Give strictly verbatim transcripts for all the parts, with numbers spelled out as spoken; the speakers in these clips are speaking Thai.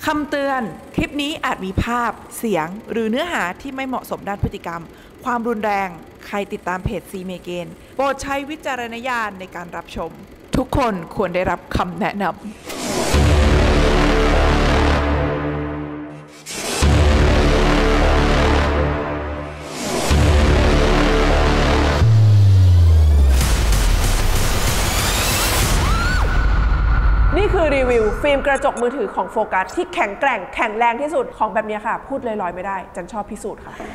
คำเตือนคลิปนี้อาจมีภาพเสียงหรือเนื้อหาที่ไม่เหมาะสมด้านพฤติกรรมความรุนแรงใครติดตามเพจซีเมเกนโปรดใช้วิจารณญาณในการรับชมทุกคนควรได้รับคำแนะนำนี่คือรีวิวฟิล์มกระจกมือถือของโฟกัสที่แข็งแกร่งแข็งแรงที่สุดของแบบนี้ค่ะพูดลอยๆไม่ได้จันชอบพิสูจน์ค่ะ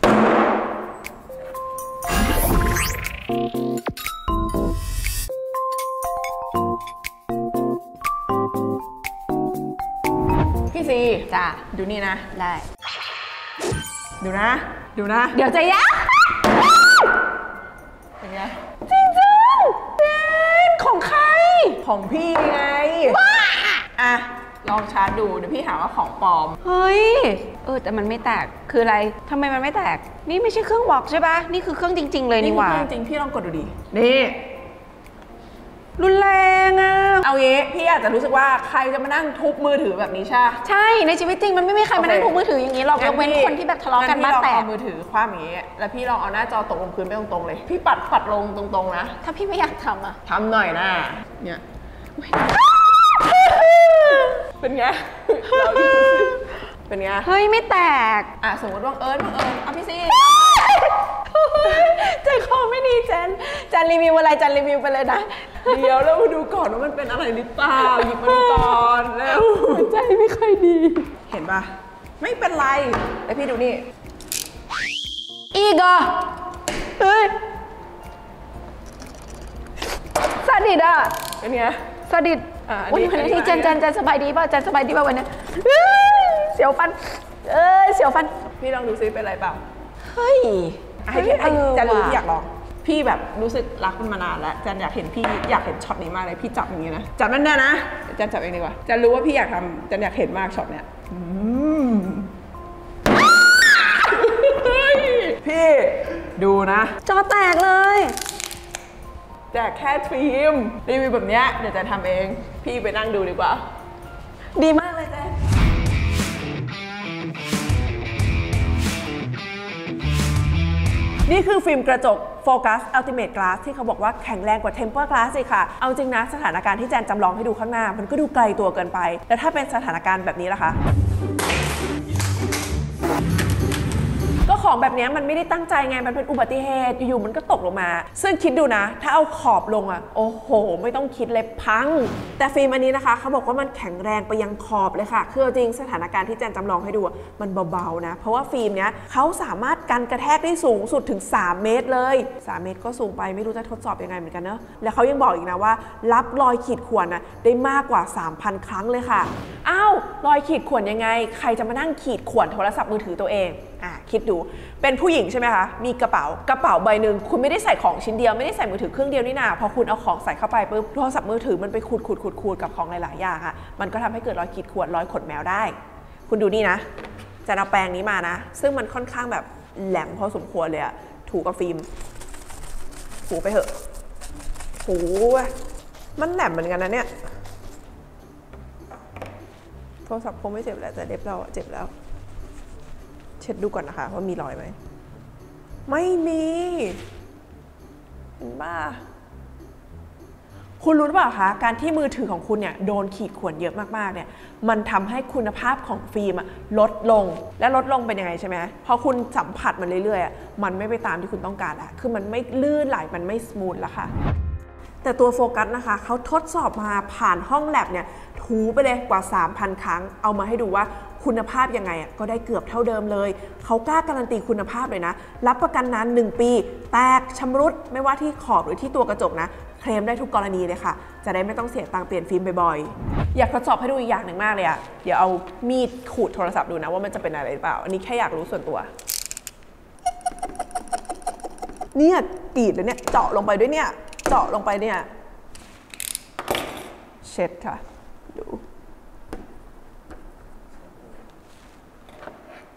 พี่ซีจ้ะดูนี่นะได้ดูนะดูนะเดี๋ยวใจยะเป็นไงจริงจังเป็นของใครของพี่ไงอ่ะลองชาร์จดูเดี๋ยวพี่หาว่าของปลอมเฮ้ยเออแต่มันไม่แตกคืออะไรทำไมมันไม่แตกนี่ไม่ใช่เครื่องวอล์กใช่ปะนี่คือเครื่องจริงๆเลยนี่หว่านี่คือเครื่องจริงพี่ลองกดดูดินี่รุนแรงอ่ะเอางี้พี่อาจจะรู้สึกว่าใครจะมานั่งทุบมือถือแบบนี้ใช่ใช่ในชีวิตจริงมันไม่มีใครมานั่งทุบมือถืออย่างนี้หรอกยกเว้นคนที่แบบทะเลาะกันบ้านแตกเอามือถือคว้าอย่างนี้แล้วพี่ลองเอาหน้าจอตกลงพื้นไปตรงๆเลยพี่ปัดปัดลงตรงๆนะถ้าพี่ไม่อยากทำอ่ะทำหน่อยนะเนี่ยเป็นไงเราดูสิเป็นไงเฮ้ยไม่แตกอ่ะสมมติว่าเอิญเอิญเอาพี่ซีใจคอไม่ดีแจนแจนรีวิวอะไรแจนรีวิวไปเลยนะเดี๋ยวเรามาดูก่อนว่ามันเป็นอะไรหรือเปล่าหยิบมาดูก่อนแล้วใจไม่ค่อยดีเห็นปะไม่เป็นไรแล้วพี่ดูนี่อีกอ่ะเฮ้ยสดิดอ่ะเป็นไงสดิดวันนี้ที่เจนเจนเจนสบายดีป่ะเจนสบายดีป่ะวันนี้เสียวฟันเอ้ยเสียวฟันพี่ลองดูซิเป็นอะไรเปล่าเฮ้ยให้พี่ให้จันรู้อยากลองพี่แบบรู้สึกรักมันมานานแล้วจันอยากเห็นพี่อยากเห็นช็อตนี้มากเลยพี่จับอย่างนี้นะจับนั่นแน่นะจันจับเองดีกว่าจันรู้ว่าพี่อยากทำจันอยากเห็นมากช็อตเนี้ยพี่ดูนะจอแตกเลยแจกแค่ฟิล์มรีวิวแบบนี้เดี๋ยวจะทำเองพี่ไปนั่งดูดีกว่าดีมากเลยเจ๊นี่คือฟิล์มกระจกโฟกัส Ultimate Glass ที่เขาบอกว่าแข็งแรงกว่า Temper Glass สิค่ะเอาจริงนะสถานการณ์ที่แจนจำลองให้ดูข้างหน้ามันก็ดูไกลตัวเกินไปแล้วถ้าเป็นสถานการณ์แบบนี้ล่ะคะก็ของแบบนี้มันไม่ได้ตั้งใจไงมันเป็นอุบัติเหตุอยู่ๆมันก็ตกลงมาซึ่งคิดดูนะถ้าเอาขอบลงอ่ะโอ้โหไม่ต้องคิดเลยพังแต่ฟิล์มอันนี้นะคะเขาบอกว่ามันแข็งแรงไปยังขอบเลยค่ะคือจริงสถานการณ์ที่แจนจำลองให้ดูมันเบาๆนะเพราะว่าฟิล์มเนี้ยเขาสามารถกันกระแทกได้สูงสุดถึงสามเมตรเลยสามเมตรก็สูงไปไม่รู้จะทดสอบยังไงเหมือนกันเนอะแล้วเขายังบอกอีกนะว่ารับรอยขีดข่วนนะได้มากกว่า สามพัน ครั้งเลยค่ะอ้าวรอยขีดข่วนยังไงใครจะมานั่งขีดข่วนโทรศัพท์มือถือตัวเองอ่ะคิดดูเป็นผู้หญิงใช่ไหมคะมีกระเป๋ากระเป๋าใบหนึ่งคุณไม่ได้ใส่ของชิ้นเดียวไม่ได้ใส่มือถือเครื่องเดียวนี่นาพอคุณเอาของใส่เข้าไปปุ๊บโทรศัพท์มือถือมันไปขูดขูดขูดขูดกับของหลายๆอย่างค่ะมันก็ทำให้เกิดรอยขีดข่วนรอยขนแมวได้คุณดูนี่นะจะเอาแปรงนี้มานะซึ่งมันค่อนข้างแบบแหลมพอสมควรเลยอะถูกับฟิล์มถูไปเถอะถูมันแหลมเหมือนกันนะเนี่ยโทรศัพท์คงไม่เจ็บแหละแต่เล็บเราเจ็บแล้วเช็ดดูก่อนนะคะว่ามีรอยไหมไม่มีเห็นป่ะคุณรู้หรือเปล่าคะการที่มือถือของคุณเนี่ยโดนขีดข่วนเยอะมากๆเนี่ยมันทำให้คุณภาพของฟิล์มลดลงและลดลงเป็นยังไงใช่ไหมพอคุณสัมผัสมันเรื่อยๆมันไม่ไปตามที่คุณต้องการแล้วคือมันไม่ลื่นไหลมันไม่สมูทแล้วค่ะแต่ตัวโฟกัสนะคะเขาทดสอบมาผ่านห้องแลบเนี่ยถูไปเลยกว่า สามพัน ครั้งเอามาให้ดูว่าคุณภาพยังไงก็ได้เกือบเท่าเดิมเลยเขากล้าการันตีคุณภาพเลยนะรับประกันนานหนึ่งปีแตกชำรุดไม่ว่าที่ขอบหรือที่ตัวกระจกนะเคลมได้ทุกกรณีเลยค่ะจะได้ไม่ต้องเสียตังค์เปลี่ยนฟิล์มบ่อยๆอยากทดสอบให้ดูอีกอย่างหนึ่งมากเลยอะเดี๋ยวเอามีดขูดโทรศัพท์ดูนะว่ามันจะเป็นอะไรหรือเปล่าอันนี้แค่อยากรู้ส่วนตัวเนี่ยกรีดเลยเนี่ยเจาะลงไปด้วยเนี่ยเจาะลงไปเนี่ยเช็ดค่ะดู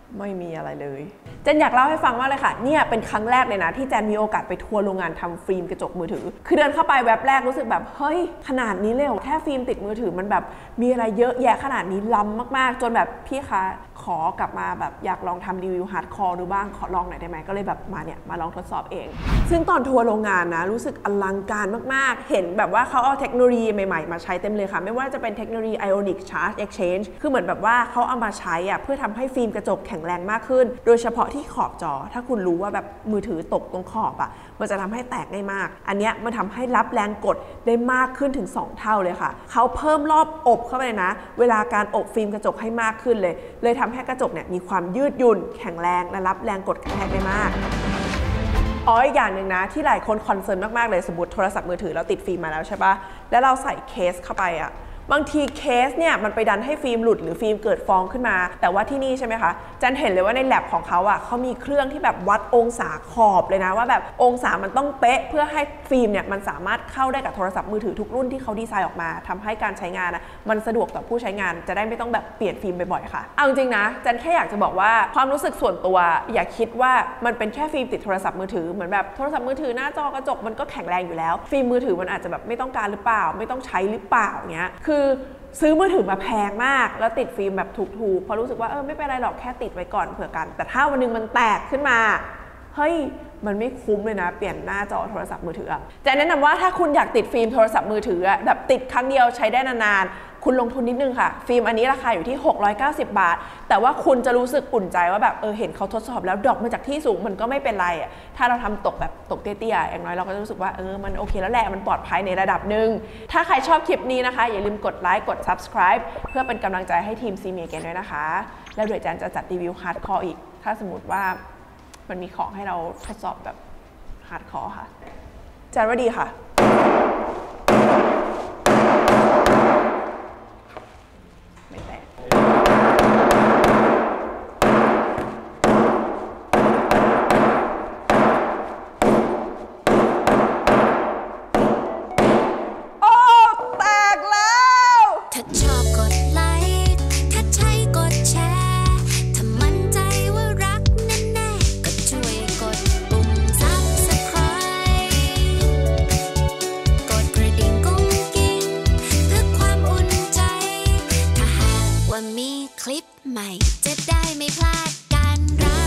ไม่มีอะไรเลยเจนอยากเล่าให้ฟังว่าเลยค่ะเนี่ยเป็นครั้งแรกเลยนะที่แจนมีโอกาสไปทัวร์โรงงานทำฟิล์มกระจกมือถือคือเดินเข้าไปแวบแรกรู้สึกแบบเฮ้ยขนาดนี้เลยแค่ฟิล์มติดมือถือมันแบบมีอะไรเยอะแยะขนาดนี้ล้ำมากๆจนแบบพี่คะขอกลับมาแบบอยากลองทำรีวิวฮาร์ดคอร์ดูบ้างขอลองหน่อยได้ไหมก็เลยแบบมาเนี่ยมาลองทดสอบเองซึ่งตอนทัวร์โรงงานนะรู้สึกอลังการมากๆเห็นแบบว่าเขาเอาเทคโนโลยีใหม่ๆมาใช้เต็มเลยค่ะไม่ว่าจะเป็นเทคโนโลยี Ionic Charge Exchange คือเหมือนแบบว่าเขาเอามาใช้อ่ะเพื่อทำให้ฟิล์มกระจกแข็งแรงมากขึ้นโดยเฉพาะที่ขอบจอถ้าคุณรู้ว่าแบบมือถือตกตรงขอบอ่ะมันจะทำให้แตกง่ายมากอันเนี้ยมันทำให้รับแรงกดได้มากขึ้นถึงสองเท่าเลยค่ะเขาเพิ่มรอบอบเข้าไปเลยนะเวลาการอบฟิล์มกระจกให้มากขึ้นเลยเลยทำให้กระจกเนี่ยมีความยืดหยุ่นแข็งแรงและรับแรงกดกระแทกได้มากอ๋ออีกอย่างหนึ่งนะที่หลายคนคอนเซิร์นมากๆเลยสมมติโทรศัพท์มือถือเราติดฟิล์มมาแล้วใช่ปะแล้วเราใส่เคสเข้าไปอะบางทีเคสเนี่ยมันไปดันให้ฟิล์มหลุดหรือฟิล์มเกิดฟองขึ้นมาแต่ว่าที่นี่ใช่ไหมคะจันเห็นเลยว่าในแลบของเขาอ่ะเขามีเครื่องที่แบบวัดองศาขอบเลยนะว่าแบบองศามันต้องเป๊ะเพื่อให้ฟิล์มเนี่ยมันสามารถเข้าได้กับโทรศัพท์มือถือทุกรุ่นที่เขาดีไซน์ออกมาทำให้การใช้งานนะมันสะดวกต่อผู้ใช้งานจะได้ไม่ต้องแบบเปลี่ยนฟิล์มบ่อยๆค่ะเอาจริงนะจันแค่อยากจะบอกว่าความรู้สึกส่วนตัวอย่าคิดว่ามันเป็นแค่ฟิล์มติดโทรศัพท์มือถือเหมือนแบบโทรศัพท์มือถือหน้าจอกระจกมันก็แข็งแรงอยู่แล้วฟิล์มมือถือมันอาจจะแบบไม่ต้องการหรือเปล่าไม่ต้องใช้หรือเปล่าเงี้ยคือซื้อมือถือมาแพงมากแล้วติดฟิล์มแบบถูกๆเพราะรู้สึกว่าเออไม่เป็นไรหรอกแค่ติดไว้ก่อนเผื่อกันแต่ถ้าวันนึงมันแตกขึ้นมาเฮ้ยมันไม่คุ้มเลยนะเปลี่ยนหน้าจอโทรศัพท์มือถือจะแนะนำว่าถ้าคุณอยากติดฟิล์มโทรศัพท์มือถือแบบติดครั้งเดียวใช้ได้นานๆคุณลงทุนนิดนึงค่ะฟิล์มอันนี้ราคาอยู่ที่หกร้อยเก้าสิบบาทแต่ว่าคุณจะรู้สึกอุ่นใจว่าแบบเออเห็นเขาทดสอบแล้วดรอปมาจากที่สูงมันก็ไม่เป็นไรอ่ะถ้าเราทำตกแบบตกเตี้ยๆอย่างน้อยเราก็จะรู้สึกว่าเออมันโอเคแล้วแหละมันปลอดภัยในระดับหนึ่งถ้าใครชอบคลิปนี้นะคะอย่าลืมกดไลค์กด ซับสไครบ์ เพื่อเป็นกำลังใจให้ทีม ซี เม Again ด้วยนะคะแล้วเดี๋ยวจันจะจัดรีวิวฮาร์ดคอร์อีกถ้าสมมติว่ามันมีของให้เราทดสอบแบบฮาร์ดคอร์ค่ะจันว่าดีค่ะไม่แตกโอ้แตกแล้วถ้าชอบกดไลค์ถ้าใช่กดแชร์ถ้ามั่นใจว่ารักแน่ๆก็ช่วยกดปุ่ม ซับสไครบ์ กดกระดิ่งกุ้งกิ้งเพื่อความอุ่นใจถ้าหากว่ามีคลิปใหม่จะได้ไม่พลาดการรับ